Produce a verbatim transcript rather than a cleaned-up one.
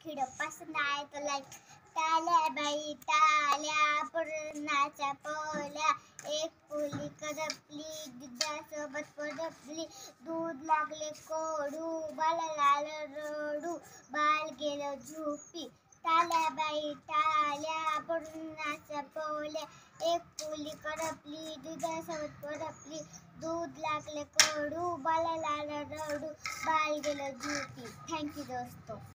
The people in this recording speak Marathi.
व्हिडिओ पसंद आए तो लाइक टाळ्या बाई टाळ्या पुरणाच्या पोळ्या एक पोळी करपली दुधासोबत परपली दूध लागले कोडू बाळाला रडू बाळ गेलं झोपी टाळ्या बाई टाळ्या पुरणाच्या पोळ्या एक पोळी करपली दुधासोबत परपली दूध लागले कोडू बाळाला रडू बाळ गेलं झोपी। थैंक यू दोस्तों।